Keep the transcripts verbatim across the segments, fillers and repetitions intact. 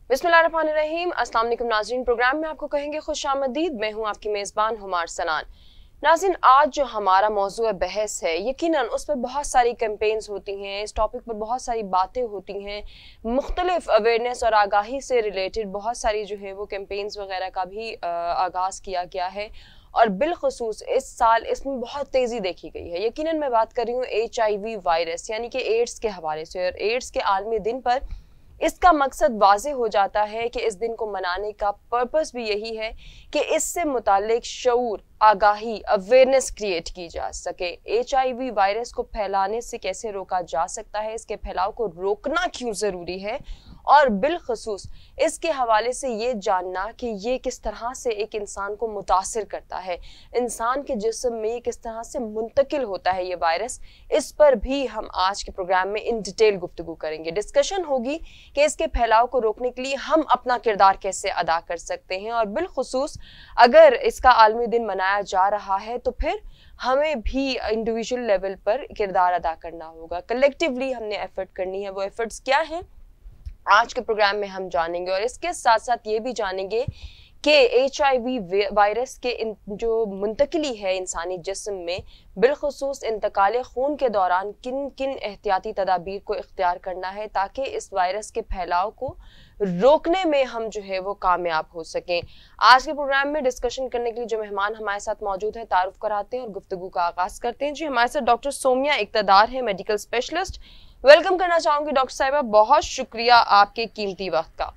बिस्मिल्लाहिर्रहमानिर्रहीम। अस्सलाम वालेकुम नाज़रीन, प्रोग्राम में आपको कहेंगे खुशामदीद। मैं हूं आपकी मेज़बान हुमार सनान। नाज़रीन, आज जो हमारा मौजूअ बहस है, यकीनन उस पर बहुत सारी कैंपेन्स होती हैं, इस टॉपिक पर बहुत सारी बातें होती हैं, मुख्तलिफ अवेयरनेस और आगाही से रिलेटेड बहुत सारी जो है वो कैंपेन्स वगैरह का भी आगाज़ किया गया है और बिलखुसूस इस साल इसमें बहुत तेज़ी देखी गई है। यकीनन मैं बात कर रही हूँ एच आई वी वायरस यानी कि एड्स के हवाले से। और एड्स के आलमी दिन पर इसका मकसद वाज़े हो जाता है कि इस दिन को मनाने का पर्पस भी यही है कि इससे मुतालिक शऊर, आगाही, अवेयरनेस क्रिएट की जा सके। एच आई वी वायरस को फैलाने से कैसे रोका जा सकता है, इसके फैलाव को रोकना क्यों ज़रूरी है, और बिलखसूस इसके हवाले से ये जानना कि ये किस तरह से एक इंसान को मुतासिर करता है, इंसान के जिस्म में ये किस तरह से मुंतकिल होता है ये वायरस, इस पर भी हम आज के प्रोग्राम में इन डिटेल गुफ्तगू करेंगे। डिस्कशन होगी कि इसके फैलाव को रोकने के लिए हम अपना किरदार कैसे अदा कर सकते हैं, और बिलखसूस अगर इसका आलमी दिन मनाया जा रहा है तो फिर हमें भी इंडिविजुअल लेवल पर किरदार अदा करना होगा। कलेक्टिवली हमने एफर्ट करनी है। वो एफर्ट्स क्या हैं आज के प्रोग्राम में हम जानेंगे, और इसके साथ साथ ये भी जानेंगे कि एच आई वी वायरस के इन जो मुंतकिली है इंसानी जिस्म में, बिलखसूस इंतकाल खून के दौरान किन किन एहतियाती तदाबीर को इख्तियार करना है ताकि इस वायरस के फैलाव को रोकने में हम जो है वो कामयाब हो सकें। आज के प्रोग्राम में डिस्कशन करने के लिए जो मेहमान हमारे साथ मौजूद हैं, तारुफ कराते हैं और गुफ्तगू का आगाज करते हैं। जी, हमारे साथ डॉक्टर सोमिया इक़्तिदार है, मेडिकल स्पेशलिस्ट। वेलकम करना चाहूंगी डॉक्टर साहिबा, बहुत शुक्रिया आपके कीमती वक्त का।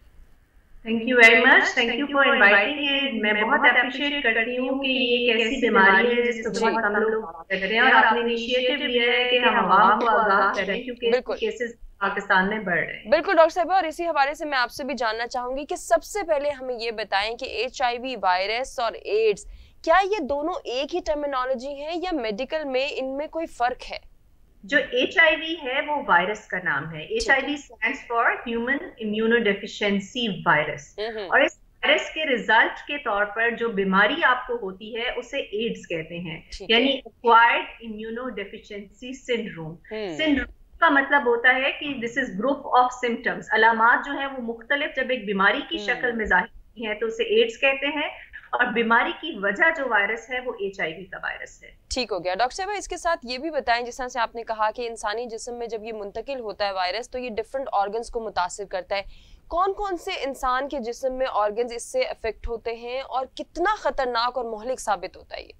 Thank you very much, thank you for inviting. मैं बहुत अप्रिशिएट करती हूँ कि ये एक ऐसी बीमारी है जिसको बहुत कम लोग करते हैं और आपने इनिशिएटिव लिया है कि हम आवाम को आगाह करें क्योंकि केसेस पाकिस्तान में बढ़ रहे हैं। बिल्कुल डॉक्टर साहिबा, और इसी हवाले से मैं आपसे भी जानना चाहूंगी कि सबसे पहले हमें ये बताएं कि एच आई वी वायरस और एड्स, क्या ये दोनों एक ही टर्मिनोलॉजी है या मेडिकल में इनमें कोई फर्क है? जो एच आई वी है वो वायरस का नाम है। H I V stands for human immunodeficiency virus, और इस वायरस के रिजल्ट के तौर पर जो बीमारी आपको होती है उसे एड्स कहते हैं, यानी एक्वायर्ड इम्यूनोडेफिशिएंसी सिंड्रोम। सिंड्रोम का मतलब होता है कि this is group of symptoms. अलामात जो है वो मुख्तलिफ जब एक बीमारी की शक्ल में जाहिर होती है तो उसे एड्स कहते हैं, और बीमारी की वजह जो वायरस है वो एच आई वी का वायरस है। ठीक हो गया। डॉक्टर साहब, इसके साथ ये भी बताएं, जिस तरह से आपने कहा कि इंसानी जिस्म में जब ये मुंतकिल होता है वायरस तो ये डिफरेंट ऑर्गन्स को मुतासिर करता है। कौन कौन से इंसान के जिस्म में ऑर्गन्स इससे अफेक्ट होते हैं और कितना खतरनाक और मोहलिक साबित होता है ये?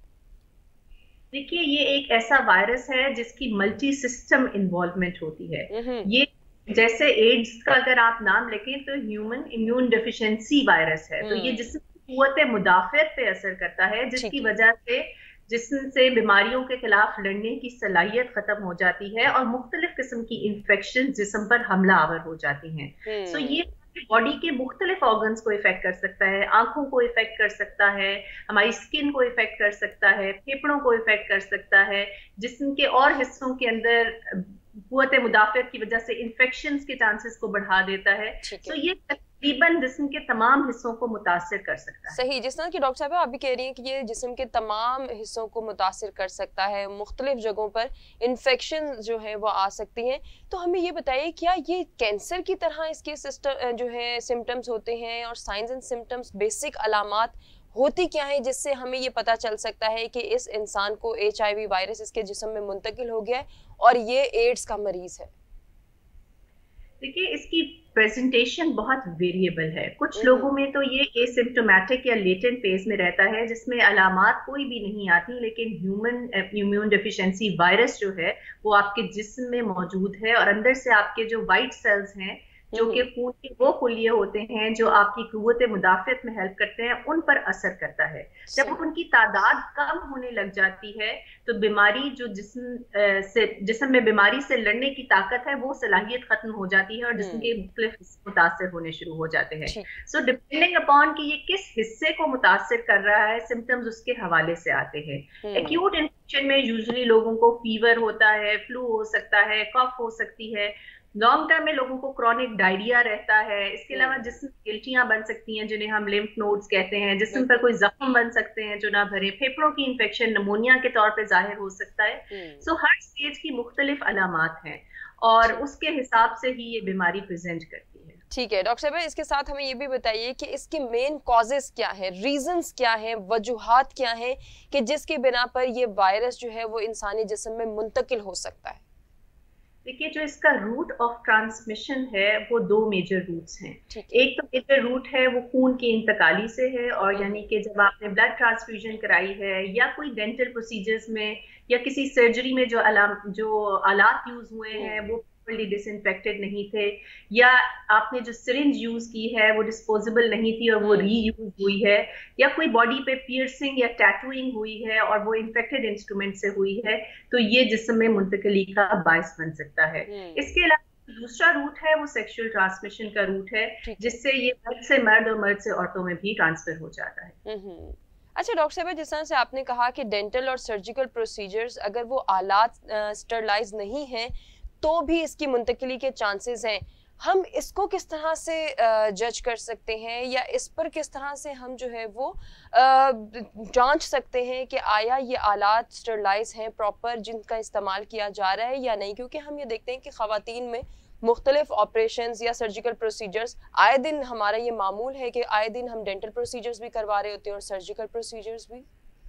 देखिए, ये एक ऐसा वायरस है जिसकी मल्टी सिस्टम इन्वॉल्वमेंट होती है। ये जैसे एड्स का अगर आप नाम लें तो ह्यूमन इम्यून डेफिशिएंसी वायरस है, तो ये जिस्म कुव्वत मुदाफ़ियत पे असर करता है, जिसकी वजह से जिस्म से बीमारियों के खिलाफ लड़ने की सलाहियत खत्म हो जाती है और मुख्तलिफ किस्म की इन्फेक्शन जिस्म पर हमला आवर हो जाती हैं। सो ये बॉडी के मुख्तलिफ ऑर्गन्स को इफेक्ट कर सकता है, आंखों को इफेक्ट कर सकता है, हमारी स्किन को इफेक्ट कर सकता है, फेफड़ों को इफेक्ट कर सकता है, जिस्म के और हिस्सों के अंदर कुव्वत मुदाफ़ियत की वजह से इन्फेक्शंस के चांसेस को बढ़ा देता है। तो ये तकरीबन जिस्म के तमाम हिस्सों को मुतासिर कर सकता है। सही, जिस तरह की डॉक्टर साहब आप भी कह रही हैं कि ये जिस्म के तमाम हिस्सों को मुतासिर कर सकता है, मुख्तलिफ जगहों पर इन्फेक्शन जो है वो आ सकती हैं। तो हमें ये बताइए, क्या ये कैंसर की तरह इसके सिस्टम जो है सिम्टम्स होते हैं, और साइंस एंड सिम्टम्स, बेसिक अलामात होती क्या है जिससे हमें ये पता चल सकता है कि इस इंसान को एच आई वी वायरस इसके जिस्म में मुंतकिल हो गया है और ये एड्स का मरीज है? देखिए, इसकी प्रेजेंटेशन बहुत वेरिएबल है। कुछ लोगों में तो ये एसिम्प्टोमेटिक या लेटेंट फेज में रहता है जिसमें अलामात कोई भी नहीं आती, लेकिन ह्यूमन इम्यून डेफिशिएंसी वायरस जो है वो आपके जिस्म में मौजूद है और अंदर से आपके जो वाइट सेल्स हैं जो कि खून के वो पुलिये होते हैं जो आपकी कुव्वत मुदाफ़ियत में हेल्प करते हैं, उन पर असर करता है। जब उनकी तादाद कम होने लग जाती है तो बीमारी जो जिस्म से जिस्म में बीमारी से लड़ने की ताकत है वो सलाहियत खत्म हो जाती है और जिस्म के मुख्तलिफ हिस्से मुतासिर होने शुरू हो जाते हैं। सो डिपेंडिंग अपॉन कि ये किस हिस्से को मुतासिर कर रहा है, सिम्टम्स उसके हवाले से आते हैं। एक्यूट इन्फेक्शन में यूजुअली लोगों को फीवर होता है, फ्लू हो सकता है, कफ हो सकती है। लॉन्ग टर्म में लोगों को क्रॉनिक डायरिया रहता है। इसके अलावा जिस्म गिल्टियां बन सकती हैं जिन्हें हम लिम्फ नोड्स कहते हैं, जिस्म पर कोई जख्म बन सकते हैं जो ना भरे, फेफड़ों की इन्फेक्शन नमोनिया के तौर पे जाहिर हो सकता है। सो हर स्टेज की मुख्तलिफ अलामात हैं और उसके हिसाब से ही ये बीमारी प्रेजेंट करती है। ठीक है डॉक्टर साहब, इसके साथ हमें ये भी बताइए कि इसके मेन कॉजेस क्या है, रीजंस क्या है, वजूहात क्या है कि जिसके बिना पर ये वायरस जो है वो इंसानी जिस्म में मुंतकिल हो सकता है। देखिए, जो इसका रूट ऑफ ट्रांसमिशन है वो दो मेजर रूट्स हैं। एक तो मेजर रूट है वो खून की इंतकाली से है, और यानी कि जब आपने ब्लड ट्रांसफ्यूजन कराई है या कोई डेंटल प्रोसीजर्स में या किसी सर्जरी में जो अलाम जो आलात यूज हुए हैं वो प्रॉपर्ली डिसइंफेक्टेड नहीं थे, या आपने जो सिरिंज यूज की है वो डिस्पोजेबल नहीं थी और वो रीयूज हुई है, या कोई बॉडी पे पियर्सिंग या टैटूइंग हुई है और वो इन्फेक्टेड इंस्ट्रूमेंट से हुई है, तो ये जिस्म में मुंतकिली का बायस बन सकता है। इसके अलावा दूसरा रूट है वो सेक्सुअल ट्रांसमिशन का रूट है, जिससे ये मर्द से मर्द और मर्द से औरतों में भी ट्रांसफर हो जाता है। अच्छा डॉक्टर साहब, जिस तरह से आपने कहा कि डेंटल और सर्जिकल प्रोसीजर्स अगर वो आलात स्टरलाइज नहीं हैं तो भी इसकी मुंतकिली के चांसेस हैं, हम इसको किस तरह से जज कर सकते हैं या इस पर किस तरह से हम जो है वो जांच सकते हैं कि आया ये आलात स्टरलाइज हैं प्रॉपर जिनका इस्तेमाल किया जा रहा है या नहीं? क्योंकि हम ये देखते हैं कि ख़वातीन में मुख्तलिफ ऑपरेशंस या सर्जिकल प्रोसीजर्स आए दिन, हमारा ये मामूल है कि आए दिन हम डेंटल प्रोसीजर्स भी करवा रहे होते हैं और सर्जिकल प्रोसीजर्स भी।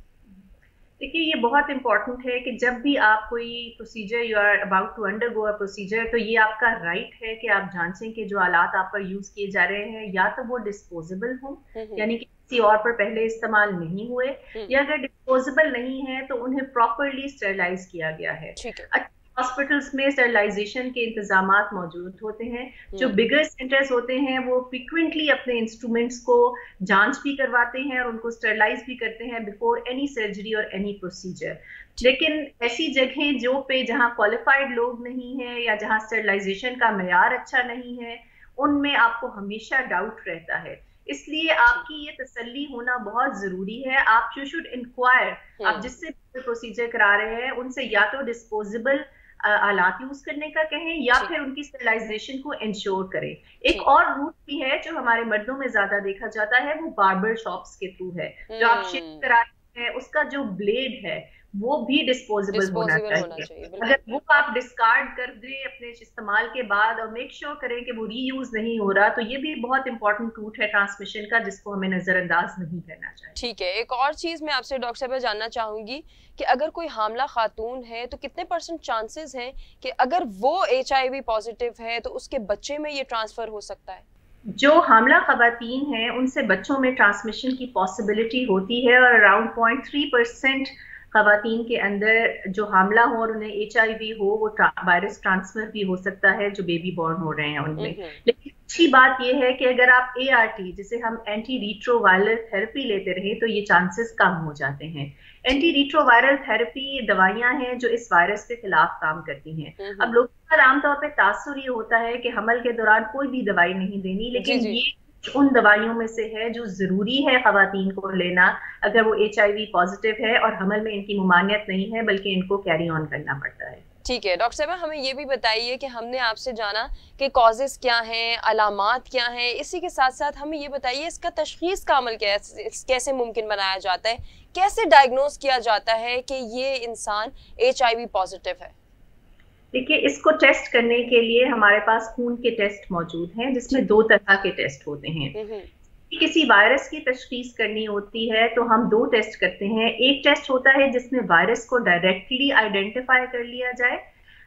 देखिए, ये बहुत इंपॉर्टेंट है कि जब भी आप कोई procedure you are about to undergo a procedure, तो ये आपका राइट है कि आप जांचें कि जो आलात आप पर यूज किए जा रहे हैं या तो वो डिस्पोजेबल हों, यानी कि किसी और पर पहले इस्तेमाल नहीं हुए, या अगर डिस्पोजेबल नहीं है तो उन्हें प्रॉपरली स्टरलाइज किया गया है। हॉस्पिटल्स में स्टरलाइजेशन के इंतजामात मौजूद होते हैं। जो बिगर सेंटर्स होते हैं वो फ्रिक्वेंटली अपने इंस्ट्रूमेंट्स को जांच भी करवाते हैं और उनको स्टरलाइज भी करते हैं बिफोर एनी सर्जरी और एनी प्रोसीजर। लेकिन ऐसी जगहें जो पे जहां क्वालिफाइड लोग नहीं हैं या जहां स्टरलाइजेशन का मेयार अच्छा नहीं है, उनमें आपको हमेशा डाउट रहता है। इसलिए आपकी ये तसल्ली होना बहुत जरूरी है। आप यू शुड इंक्वायर, आप जिससे प्रोसीजर करा रहे हैं उनसे या तो डिस्पोजेबल आलात यूज करने का कहें या फिर उनकी स्टरलाइजेशन को इंश्योर करें। एक और रूट भी है जो हमारे मर्दों में ज्यादा देखा जाता है, वो बार्बर शॉप्स के थ्रू है। जो आप शेव करा रहे हैं उसका जो ब्लेड है वो भी डिस्पोजेबल होना चाहिए। अगर वो आप डिस्कार्ड कर दें अपने इस्तेमाल के बाद और मेक श्योर करें कि वो रीयूज नहीं हो रहा, तो ये भी बहुत इंपॉर्टेंट रूट है ट्रांसमिशन का, जिसको हमें नजरअंदाज नहीं करना चाहिए। ठीक है, एक और चीज मैं आपसे डॉक्टर साहब जानना चाहूंगी कि अगर कोई हामला खातून है तो कितने परसेंट चांसेस हैं कि अगर वो एच आई वी पॉजिटिव है तो उसके बच्चे में ये ट्रांसफर हो सकता है? जो हामला खवातीन हैं उनसे बच्चों में ट्रांसमिशन की पॉसिबिलिटी होती है, और अराउंड पॉइंट थ्री परसेंट खवातीन के अंदर जो हामला हो और उन्हें एच आई वी हो, वो वायरस ट्रांसफर भी हो सकता है जो बेबी बॉर्न हो रहे हैं उनमें। लेकिन अच्छी बात यह है कि अगर आप ए आर टी, जिसे हम एंटी रिट्रोवायरल थेरेपी लेते रहे, तो ये चांसेस कम हो जाते हैं। एंटी रिट्रोवायरल थेरेपी दवाइयां हैं जो इस वायरस के खिलाफ काम करती हैं। अब लोगों का आमतौर पर तासुर ये होता है कि हमल के दौरान कोई भी दवाई नहीं देनी, लेकिन जी जी। ये उन दवाइयों में से है जो जरूरी है खवातीन को लेना अगर वो एच आई वी पॉजिटिव है और हमल में इनकी मुमानियत नहीं है, बल्कि इनको कैरी ऑन करना पड़ता है। ठीक है डॉक्टर साहब, हमें ये भी बताइए कि हमने आपसे जाना कि कॉजेस क्या हैं, अलामात क्या हैं, इसी के साथ साथ हमें ये बताइए इसका तशखीस का अमल कैसे कैसे मुमकिन बनाया जाता है, कैसे डायग्नोज किया जाता है कि ये इंसान एच आई वी पॉजिटिव है? देखिए, इसको टेस्ट करने के लिए हमारे पास खून के टेस्ट मौजूद हैं, जिसमें दो तरह के टेस्ट होते हैं। किसी वायरस की तशखीस करनी होती है तो हम दो टेस्ट करते हैं। एक टेस्ट होता है जिसमें वायरस को डायरेक्टली आइडेंटिफाई कर लिया जाए,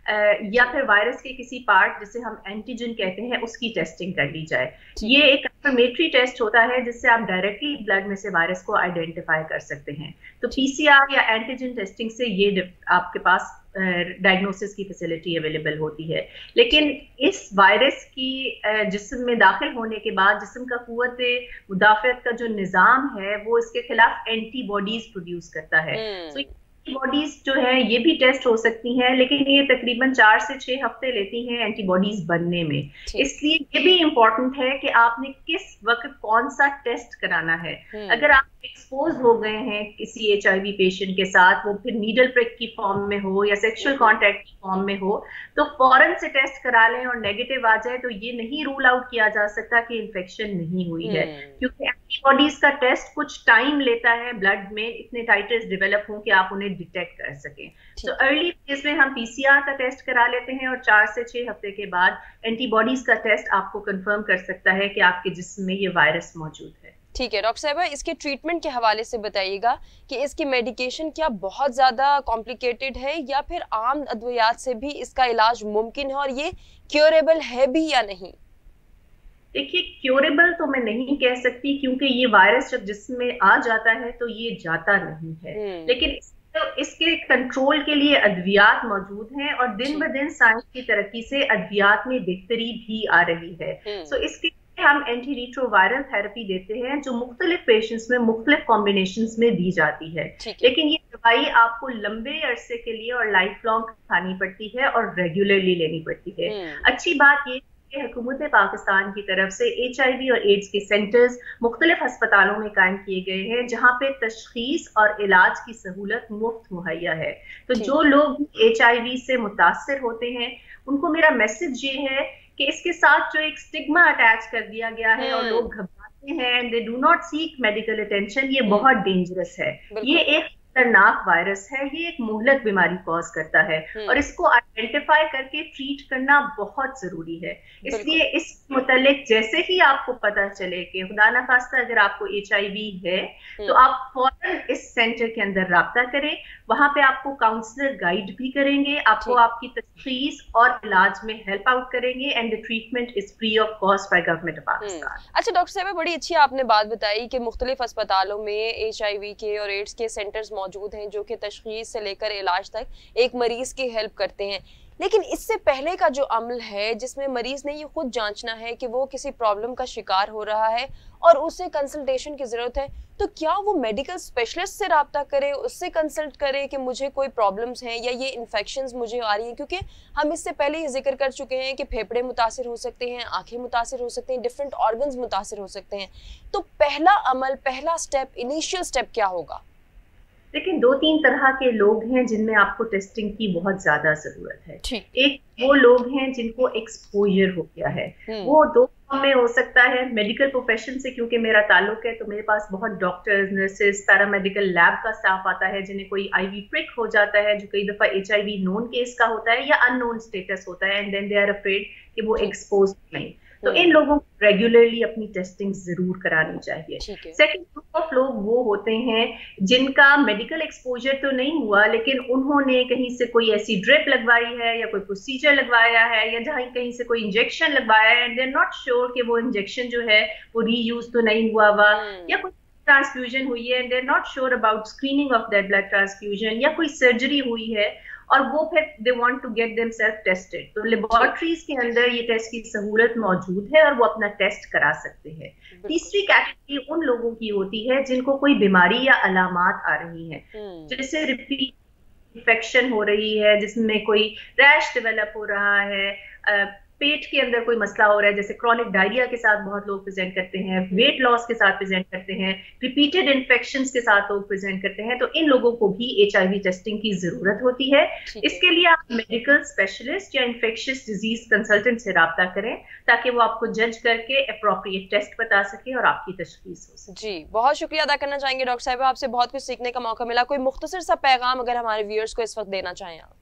या फिर वायरस के किसी पार्ट जिसे हम एंटीजन कहते हैं उसकी टेस्टिंग कर ली जाए। ये एक कंफर्मेटरी टेस्ट होता है जिससे आप डायरेक्टली ब्लड में से वायरस को आइडेंटिफाई कर सकते हैं। तो पीसीआर या एंटीजन टेस्टिंग से ये आपके पास डायग्नोसिस की फैसिलिटी अवेलेबल होती है। लेकिन इस वायरस की जिस्म में दाखिल होने के बाद जिस्म का कुव्वत मुदाफ़त का जो निज़ाम है वो इसके खिलाफ एंटीबॉडीज प्रोड्यूस करता है। so, एंटीबॉडीज जो है ये भी टेस्ट हो सकती हैं, लेकिन ये तकरीबन चार से छह हफ्ते लेती हैं एंटीबॉडीज बनने में। इसलिए ये भी इम्पोर्टेंट है कि आपने किस वक्त कौन सा टेस्ट कराना है। अगर आप एक्सपोज हो गए हैं किसी एच आई वी पेशेंट के साथ, वो फिर नीडल प्रिक की फॉर्म में हो या सेक्सुअल कॉन्टैक्ट की फॉर्म में हो, तो फौरन से टेस्ट करा लें और नेगेटिव आ जाए तो ये नहीं रूल आउट किया जा सकता कि इन्फेक्शन नहीं हुई है, क्योंकि एंटीबॉडीज का टेस्ट कुछ टाइम लेता है ब्लड में इतने टाइटर्स डेवलप हों कि आप उन्हें डिटेक्ट कर सकें। तो अर्ली फेज में हम पीसीआर का टेस्ट करा लेते हैं और चार से छह हफ्ते के बाद एंटीबॉडीज का टेस्ट आपको कंफर्म कर सकता है कि आपके जिस्म में ये वायरस मौजूद है। ठीक है डॉक्टर साहिबा, इसके ट्रीटमेंट के हवाले से बताइएगा कि इसकी मेडिकेशन क्या बहुत ज्यादा कॉम्प्लिकेटेड है या फिर आम अद्वियात से भी इसका इलाज मुमकिन है और ये क्योरेबल है भी या नहीं? देखिए, क्योरेबल तो मैं नहीं कह सकती क्योंकि ये वायरस जब जिस्म में आ जाता है तो ये जाता नहीं है, लेकिन इस, तो इसके कंट्रोल के लिए अद्वियात मौजूद हैं और दिन ब दिन साइंस की तरक्की से अद्वियात में बेहतरी भी आ रही है। सो इसके हम एंटी रिट्रोवायरल थेरेपी देते हैं जो मुख्तलिफ पेशेंट्स में मुख्तलिफ कॉम्बिनेशंस में दी जाती है, लेकिन ये दवाई आपको लंबे अरसे के लिए और लाइफ लॉन्ग खानी पड़ती है और रेगुलरली लेनी पड़ती है। अच्छी बात ये हुकूमत पाकिस्तान की तरफ से एच आई वी और एड्स के सेंटर्स मुख्तलिफ अस्पतालों में कायम किए गए हैं जहाँ पे तशखीस और इलाज की सहूलत मुफ्त मुहैया है। तो जो लोग एच आई वी से मुतासर होते हैं उनको मेरा मैसेज ये है कि इसके साथ जो एक स्टिग्मा अटैच कर दिया गया है और लोग घबराते हैं and they do not seek medical attention, ये बहुत डेंजरस है। ये एक खतरनाक वायरस है, ये एक मुहलक बीमारी कॉज करता है और इसको आइडेंटिफाई करके ट्रीट करना बहुत जरूरी है। इसलिए इस मुतालिक जैसे ही आपको पता चले कि खुदा ना खास्ता अगर आपको एच आई वी है तो आप फौरन इस सेंटर के अंदर राब्ता करें। वहां पे आपको काउंसलर गाइड भी करेंगे, आपको आपकी तशखीस और इलाज में हेल्प आउट करेंगे and the treatment is free of cost by government of Pakistan. अच्छा डॉक्टर साहब, बड़ी अच्छी आपने बात बताई कि मुख्तलिफ अस्पतालों में एच आई वी के और एड्स के सेंटर्स मौजूद हैं जो कि तशखीस से लेकर इलाज तक एक मरीज की हेल्प करते हैं, लेकिन इससे पहले का जो अमल है जिसमें मरीज ने ये खुद जांचना है कि वो किसी प्रॉब्लम का शिकार हो रहा है और उसे कंसल्टेशन की जरूरत है, तो क्या वो मेडिकल स्पेशलिस्ट से राब्ता करे, उससे कंसल्ट करे कि मुझे कोई प्रॉब्लम्स हैं या ये इन्फेक्शंस मुझे आ रही हैं? क्योंकि हम इससे पहले ही जिक्र कर चुके हैं कि फेफड़े मुतासिर हो सकते हैं, आंखें मुतासिर हो सकते हैं, डिफरेंट ऑर्गन्स मुतासिर हो सकते हैं। तो पहला अमल, पहला स्टेप, इनिशियल स्टेप क्या होगा? लेकिन दो तीन तरह के लोग हैं जिनमें आपको टेस्टिंग की बहुत ज्यादा जरूरत है। एक वो लोग हैं जिनको एक्सपोजर हो गया है, वो दो में हो सकता है मेडिकल प्रोफेशन से, क्योंकि मेरा ताल्लुक है तो मेरे पास बहुत डॉक्टर्स, नर्सेस, पैरामेडिकल लैब का स्टाफ आता है जिन्हें कोई आईवी प्रिक हो जाता है जो कई दफा H I V known case का होता है या अननोन स्टेटस होता है and then they are afraid कि वो एक्सपोज नहीं। तो इन लोगों को रेगुलरली अपनी टेस्टिंग जरूर करानी चाहिए। सेकंड ग्रुप ऑफ लोग वो होते हैं जिनका मेडिकल एक्सपोजर तो नहीं हुआ लेकिन उन्होंने कहीं से कोई ऐसी ड्रिप लगवाई है या कोई प्रोसीजर लगवाया है या जहाँ कहीं से कोई इंजेक्शन लगवाया है and they are not sure कि वो इंजेक्शन जो है वो रीयूज तो नहीं हुआ हुआ, या कोई ट्रांसफ्यूजन हुई है and they are not sure about screening of that blood transfusion, या कोई सर्जरी हुई है और वो फिर they want to get themselves tested. तो लेबोरेटरीज के अंदर ये टेस्ट की सहूलत मौजूद है और वो अपना टेस्ट करा सकते हैं। तीसरी कैटेगरी उन लोगों की होती है जिनको कोई बीमारी या अलामात आ रही हैं, जैसे रिपीट इन्फेक्शन हो रही है, जिसमें कोई रैश डेवलप हो रहा है, पेट के अंदर कोई मसला हो रहा है, जैसे क्रॉनिक डायरिया के साथ बहुत लोग प्रेजेंट करते हैं, वेट लॉस के साथ प्रेजेंट करते हैं, रिपीटेड इन्फेक्शंस के साथ लोग प्रेजेंट करते हैं, तो इन लोगों को भी एच आई वी टेस्टिंग की जरूरत होती है। इसके लिए आप मेडिकल स्पेशलिस्ट या इन्फेक्शियस डिजीज कंसल्टेंट से राब्ता करें ताकि वो आपको जज करके अप्रोप्रिएट टेस्ट बता सके और आपकी तशखीस हो सके। जी, बहुत शुक्रिया अदा करना चाहेंगे डॉक्टर साहिबा, आपसे बहुत कुछ सीखने का मौका मिला। कोई मुख्तसर सा पैगाम अगर हमारे व्यूअर्स को इस वक्त देना चाहें आप?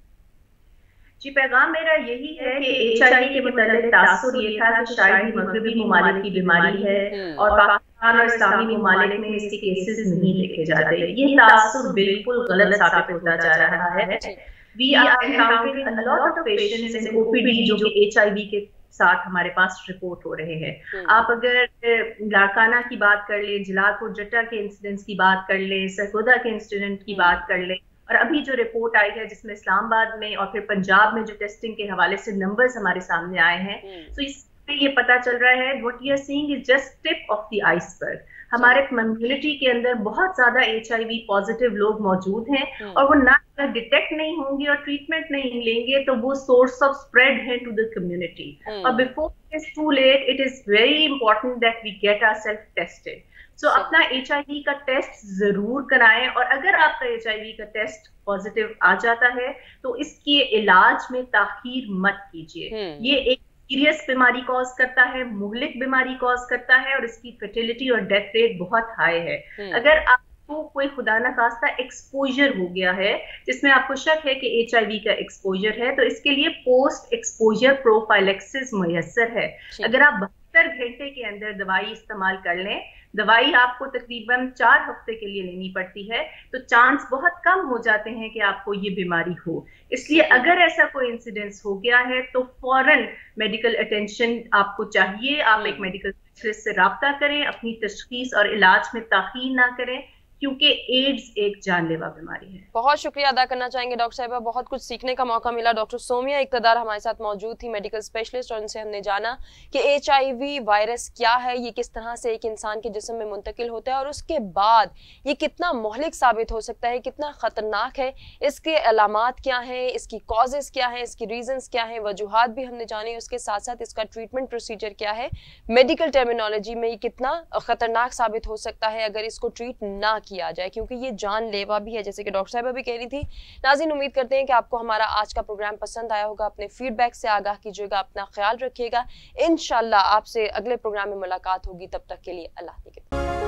जी, पैगाम मेरा यही है कि एच आई वी के मुताल्लिक तासुर ये था कि शायद ही मगरबी ममालिक की बीमारी है और पाकिस्तान और इस्लामी ममालिक में इसके केसेस नहीं देखे जाते। ये तासुर बिल्कुल गलत साबित होता जा रहा है। We are encountering a lot of patients in O P D जो कि एच आई वी के साथ हमारे पास रिपोर्ट हो रहे हैं। आप अगर लाड़काना की बात कर लें, जलालपुर जट्टा के इंसिडेंट्स की बात कर लें, सरगोदा के इंसिडेंट की बात कर लें, और अभी जो रिपोर्ट आई है जिसमें इस्लामाबाद में और फिर पंजाब में जो टेस्टिंग के हवाले से नंबर्स हमारे सामने आए हैं, तो इसमें ये पता चल रहा है what we are seeing is just tip of the iceberg. हमारे कम्युनिटी के अंदर बहुत ज्यादा एच आई वी पॉजिटिव लोग मौजूद हैं और वो ना डिटेक्ट नहीं होंगे और ट्रीटमेंट नहीं लेंगे तो वो सोर्स ऑफ स्प्रेड है टू द कम्युनिटी। और before it's too late it is very important that we get ourselves tested. So so, अपना एच आई वी का टेस्ट जरूर कराएं और अगर आपका एच आई वी का टेस्ट पॉजिटिव आ जाता है तो इसके इलाज में ताखीर मत कीजिए। ये एक सीरियस बीमारी कॉज करता है, मुहलिक बीमारी कॉज करता है और इसकी फर्टिलिटी और डेथ रेट बहुत हाई है। अगर आप तो कोई खुदा न खास्ता एक्सपोजर हो गया है जिसमें आपको शक है कि एचआईवी का एक्सपोजर है, तो इसके लिए पोस्ट एक्सपोजर प्रोफाइलेक्सिस मुयस्सर है। अगर आप बहत्तर घंटे के अंदर दवाई इस्तेमाल कर लें, दवाई आपको तकरीबन चार हफ्ते के लिए लेनी पड़ती है, तो चांस बहुत कम हो जाते हैं कि आपको ये बीमारी हो। इसलिए अगर ऐसा कोई इंसिडेंस हो गया है तो फौरन मेडिकल अटेंशन आपको चाहिए। आप एक मेडिकल स्पेशलिस्ट से राब्ता करें, अपनी तशखीस और इलाज में ताखीर ना करें, क्योंकि एड्स एक जानलेवा बीमारी है। बहुत शुक्रिया अदा करना चाहेंगे डॉक्टर साहिबा, बहुत कुछ सीखने का मौका मिला। डॉक्टर सोमिया इक़्तिदार हमारे साथ मौजूद थी, मेडिकल स्पेशलिस्ट, और उनसे हमने जाना कि एचआईवी वायरस क्या है, ये किस तरह से एक इंसान के जिस्म में मुंतकिल होता है और उसके बाद ये कितना मोहलिक साबित हो सकता है, कितना खतरनाक है, इसके अलामात क्या हैं, इसकी कॉजेस क्या हैं, इसकी रीजंस क्या हैं, वजूहात भी हमने जानी। उसके साथ साथ इसका ट्रीटमेंट प्रोसीजर क्या है, मेडिकल टर्मिनोलॉजी में ये कितना खतरनाक साबित हो सकता है अगर इसको ट्रीट ना किया जाए, क्योंकि ये जानलेवा भी है, जैसे कि डॉक्टर साहिबा भी कह रही थी। नाज़रीन, उम्मीद करते हैं कि आपको हमारा आज का प्रोग्राम पसंद आया होगा। अपने फीडबैक से आगाह कीजिएगा, अपना ख्याल रखिएगा। इंशाल्लाह आपसे अगले प्रोग्राम में मुलाकात होगी, तब तक के लिए अल्लाह के